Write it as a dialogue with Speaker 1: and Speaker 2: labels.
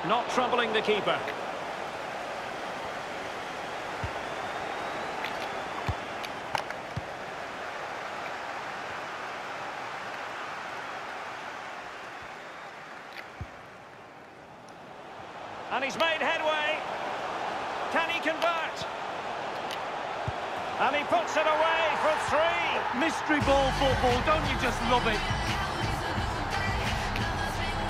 Speaker 1: Not troubling the keeper. And he's made headway. Can he convert? And he puts it away for three.
Speaker 2: Mystery ball football, don't you just love it?